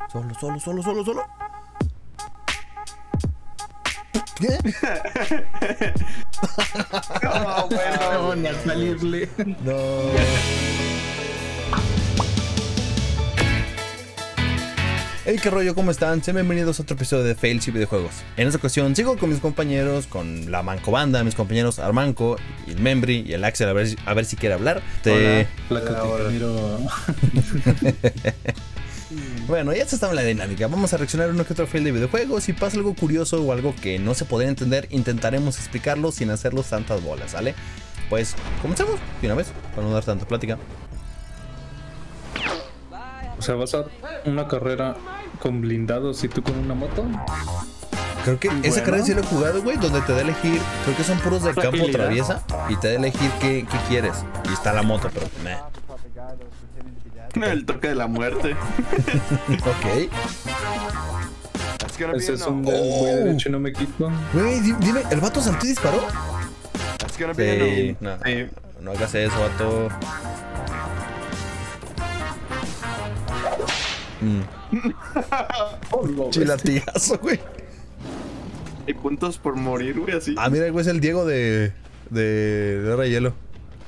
Solo. ¿Qué? No, bueno, a salirle. No. Hey, qué rollo, ¿cómo están? Sean bienvenidos a otro episodio de Fails y Videojuegos. En esta ocasión sigo con mis compañeros, con la Manco Banda, mis compañeros Armanco, y el Membri y el Axel, a ver si quiere hablar. Bueno, ya está en la dinámica. Vamos a reaccionar a uno que otro fail de videojuegos. Si pasa algo curioso o algo que no se podría entender, intentaremos explicarlo sin hacerlos tantas bolas, ¿sale? Pues comencemos de una vez, para no dar tanta plática. O sea, vas a una carrera con blindados y tú con una moto. Creo que esa carrera sí lo he jugado, güey, donde te da a elegir. Creo que son puros del campo traviesa y te da a elegir qué quieres. Y está la moto, pero el toque de la muerte. Ok. Ese es un güey derecho y no me quito. Güey, dime, ¿el vato saltó y disparó? Sí, no hagas eso, vato. Chilatigazo, güey. Hay puntos por morir, güey, así. Ah, mira, güey, es el Diego de Hora de Hielo.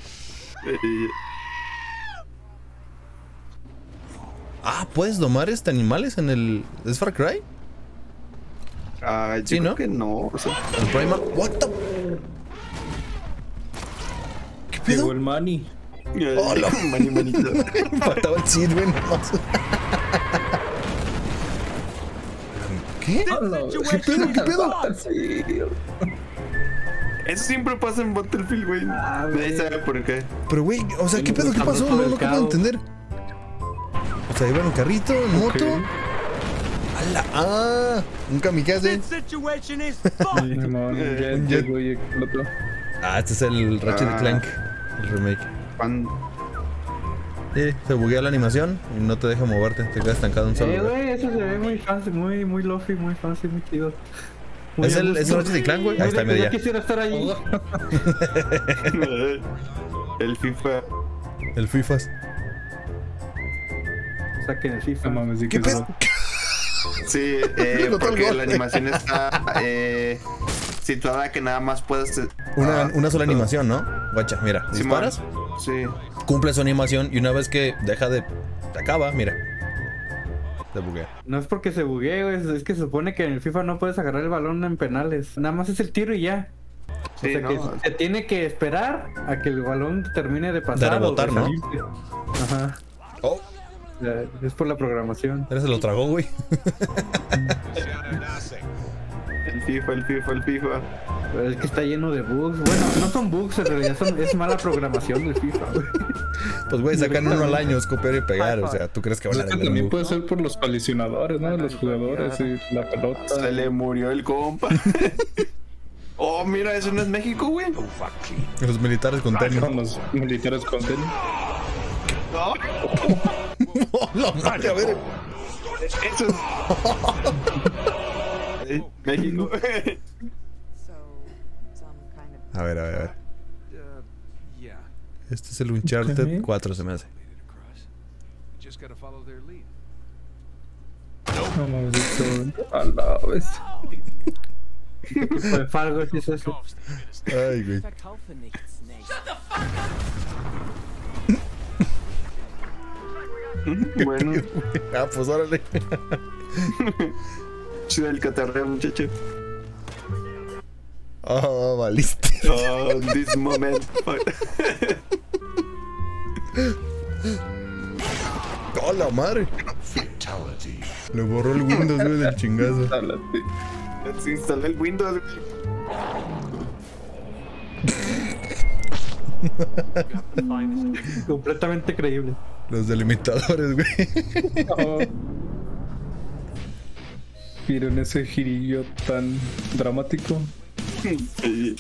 Ah, ¿puedes domar animales en el... ¿Es Far Cry? Yo sí, creo ¿no? que no, o sea. El Primal... What the... ¿Qué pedo? Llegó el Manny. Hola, manito. Faltaba el Cid, güey, nomás. ¿Qué? ¿Qué pedo? Eso siempre pasa en Battlefield, güey. Nadie sabe por qué. Pero, güey, o sea, ¿qué pedo? ¿Qué pasó? No acabo de entender. O sea, iba en un carrito, en moto. ¡Hala! ¡Ah! Un kamikaze. Un jet, güey, explotó. Ah, este es el Ratchet & Clank, el remake. Sí, se buguea la animación y no te deja moverte, te quedas estancado en un solo lugar. Güey, eso se ve muy fácil, muy lofi, muy fácil, muy chido. ¿Es el Ratchet & Clank, güey? Ahí está, media. Yo quisiera estar ahí. El FIFA. El FIFAs. Saquen el FIFA. No mames, ¿Qué pedo? Sí, porque la animación está situada que nada más puedes... Una sola animación, ¿no? Guacha, mira, disparas, sí, cumple su animación y una vez que deja de... Te acaba, mira. Se buguea. No es porque se buguee, güey, es que se supone que en el FIFA no puedes agarrar el balón en penales. Nada más es el tiro y ya. Sí, o sea, que se tiene que esperar a que el balón termine de pasar. De rebotar, o de salirse. Ajá. Oh. Es por la programación. Pero se lo tragó, güey. El FIFA. Pero es que está lleno de bugs. Bueno, no son bugs, en realidad es mala programación del FIFA, güey. Pues, güey, sacan uno al año, es copiar y pegar. O sea, ¿tú crees que van a arreglar? También puede ser por los colisionadores, ¿no? Los jugadores y la pelota. Se le murió el compa. Oh, mira, eso no es México, güey. Los militares con tenis. Los militares con tenis. No. ¡Hola, madre! A ver. Eso es... México. A ver. Este es el Uncharted 4, se me hace. No mames, a la vez. ¿Qué Fargo es eso? Ay, güey. Bueno. Ah, pues órale. Chido el catarreo, muchacho. Oh, valiste. Oh, this moment. ¡Oh, la madre! Le borró el Windows, güey, del chingazo. Se instaló el Windows. Completamente creíble. Los delimitadores, güey. Oh. ¿Vieron ese girillo tan dramático? Sí.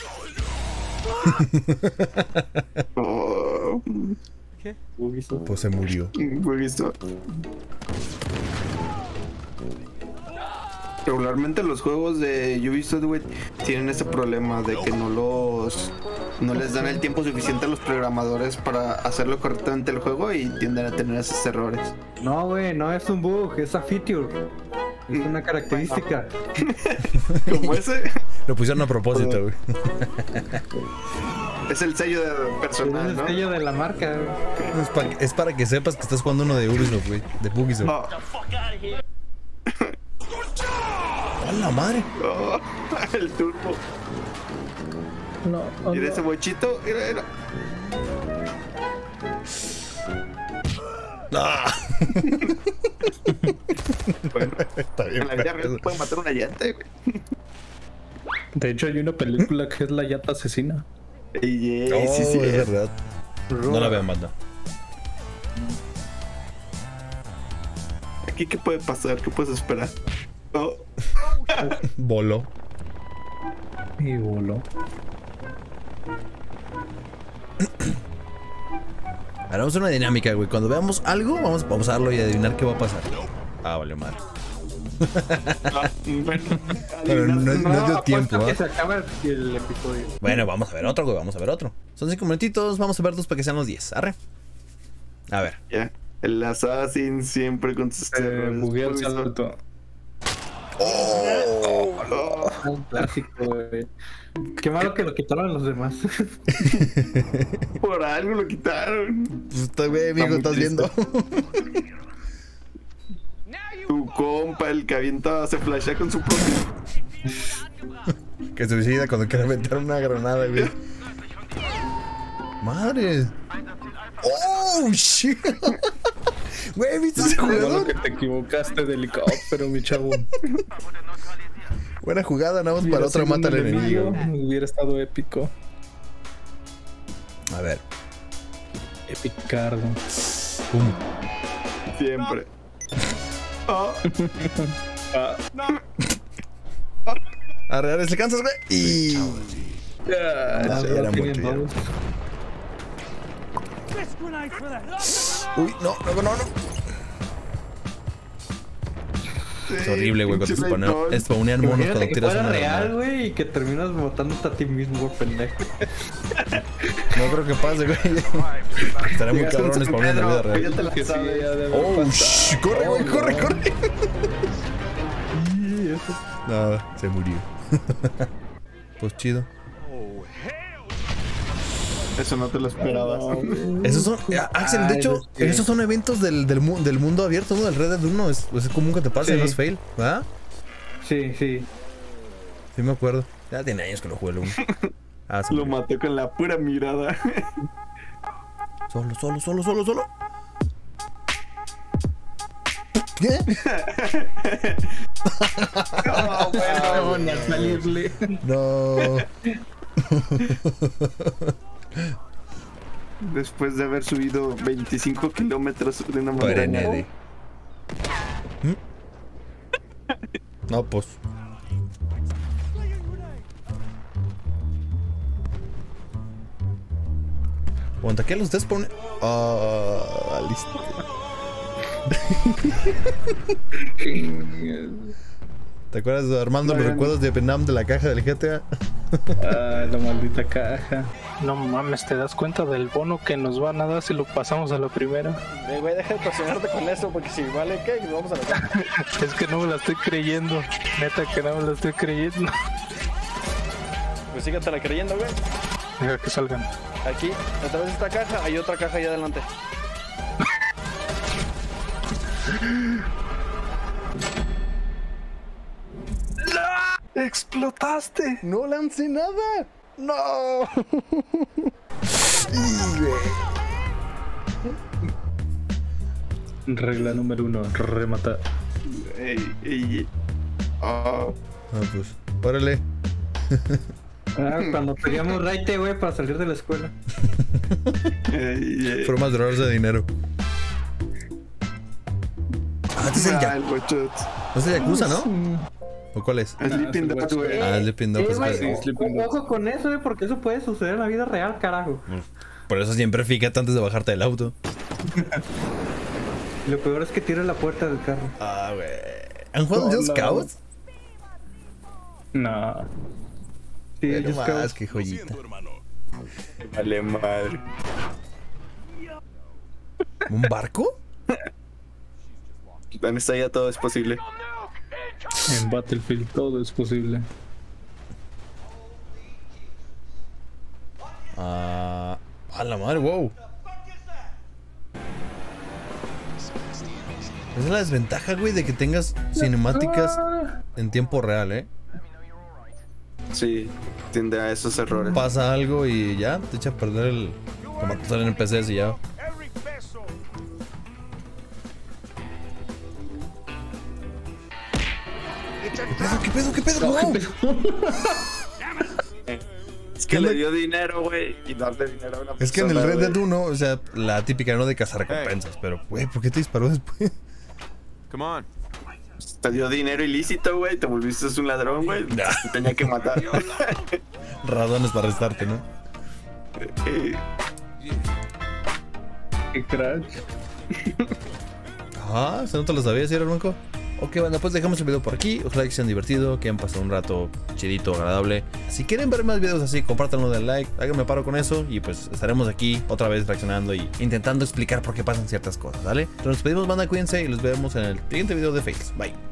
Oh. ¿Qué? Pues se murió. Regularmente los juegos de Ubisoft, güey, tienen ese problema de que no les dan el tiempo suficiente a los programadores para hacerlo correctamente el juego y tienden a tener esos errores. No, güey, no es un bug, es a feature. Es una característica. Como ese, Lo pusieron a propósito, güey. es el sello de personal, Es ¿no? el sello de la marca, güey. Es para que sepas que estás jugando uno de Ubisoft, güey. De Ubisoft. No. ¡A la madre! Oh, el turbo. No, Mira ese bochito, mira. ¡Ah! Bueno, Está bien. en la vida real puede matar una llanta, güey. de hecho hay una película que es La Llanta Asesina. Y Oh, sí, es verdad. No la vean, banda. Aquí, ¿qué puede pasar? ¿Qué puedes esperar? Oh, Voló. Y voló. Ahora vamos a hacer una dinámica, güey. Cuando veamos algo, vamos a darlo y adivinar qué va a pasar. Ah, vale, madre. bueno, Pero no dio apuesto tiempo, que ¿eh? se acaba el episodio. Bueno, vamos a ver otro, güey. Vamos a ver otro. Son 5 minutitos. Vamos a ver dos para que sean los 10. Arre. A ver. ya. El Assassin siempre con sus errores. Bugué el Ubisoft. salto. Oh, Un clásico, güey. Qué malo que lo quitaron los demás. por algo lo quitaron. Pues está, güey, mijo, muy estás triste. viendo. Tu compa, el que avienta, se flashea con su propio. Que se suicida cuando quiere aventar una granada, güey. Madre. Oh, shit. Güey, ¿viste ese Bueno, jugador? que te equivocaste de helicóptero, mi chavo. Buena jugada, nada más para otra mata al enemigo. Hubiera estado épico. A ver. Epicardo. Pum. Siempre. Oh, Ah, Arre, ¿le cansas, güey? Y. ya, No, ya era tienen mucho ya. todos. Uy, no. Es horrible, güey, cuando spawnean monos Imagínate cuando que tiras fuera una real, granada. güey, y que terminas matándote a ti mismo, por pendejo. No creo que pase, güey. Estaría muy cabrón spawnear en la vida real. ya te la Que sí, sabes. ya debe Oh, pasar. shh, corre, güey, corre. Y eso. No, se murió. Pues chido. Eso no te lo esperabas. Esos son, Axel, de hecho, eso sí. esos son eventos del mundo abierto, ¿no? Del Red Dead 1. Es común que te pase, Sí. no es fail, ¿verdad? Sí, sí. Sí, me acuerdo. Ya tiene años que lo jugué el 1. Ah, se Lo murió. maté con la pura mirada. Solo. ¿Qué? Oh, bueno. Van a salirle. No. Después de haber subido 25 kilómetros de una Padre montaña. Nede. No, pues. Aguanta, ¿qué los despone? Ah, listo. ¿Te acuerdas de Armando los No, recuerdos de Vietnam de la caja del GTA? Ah, la maldita caja. No mames, ¿te das cuenta del bono que nos van a dar si lo pasamos a la primera? Güey, deja de pasionarte con eso, porque si vale, ¿qué? Vamos a la Es que no me la estoy creyendo. Neta que no me la estoy creyendo. Pues sígatela creyendo, güey. Deja que salgan. Aquí, detrás de esta caja, hay otra caja ahí adelante. ¡Explotaste! ¡No lancé nada! ¡No! Y, güey. Regla número 1, rematar. Ah, Ah, pues, órale. Cuando pedíamos raite, güey, para salir de la escuela. Formas de ahorrarse de dinero. Ah, este es el el bochot. ¿No es el Yakuza, no? ¿O cuál es? Sleeping sí, Dogs, güey. Ah, Sleeping Dogs. güey, sí, Sleeping Dogs. ojo con eso, güey, porque eso puede suceder en la vida real, carajo. Por eso siempre fíjate antes de bajarte del auto. Lo peor es que tire la puerta del carro. Ah, güey. ¿Han jugado No, Just no. Cause? No. Sí, Pero Just más Cause. que joyita. Vale, madre. ¿Un barco? En esta ya todo es posible. En Battlefield todo es posible. A la madre, wow. Esa es la desventaja, güey, de que tengas cinemáticas en tiempo real, ¿eh? Sí, tiende a esos errores. Pasa algo y ya, te echa a perder el... Como te salen en PCs y ya. ¿Qué pedo? ¿Qué pedo? Wow. Es que le dio dinero, güey, y darle dinero a una persona. Es que en el Red Dead güey. 1, o sea, la típica, ¿no? De cazar recompensas. Pero, güey, ¿por qué te disparó después? Come on. Te dio dinero ilícito, güey, te volviste un ladrón, güey. Nah. Te tenía que matar. Razones para arrestarte, ¿no? Qué crack. Ajá, ¿eso no te lo sabías, ¿sí, Blanco? Ok, bueno, pues dejamos el video por aquí. Ojalá que se hayan divertido, que hayan pasado un rato chidito, agradable. Si quieren ver más videos así, compártanlo, den like, háganme paro con eso. Y pues estaremos aquí otra vez reaccionando y intentando explicar por qué pasan ciertas cosas, ¿vale? Entonces nos despedimos, banda, cuídense y los vemos en el siguiente video de Fakes. Bye.